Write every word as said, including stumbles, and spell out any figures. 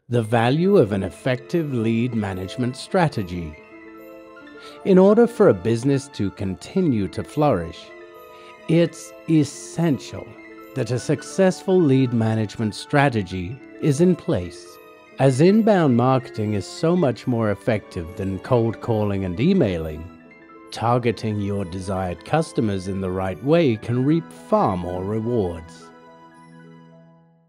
The value of an effective lead management strategy. In order for a business to continue to flourish, it's essential that a successful lead management strategy is in place. As inbound marketing is so much more effective than cold calling and emailing, targeting your desired customers in the right way can reap far more rewards.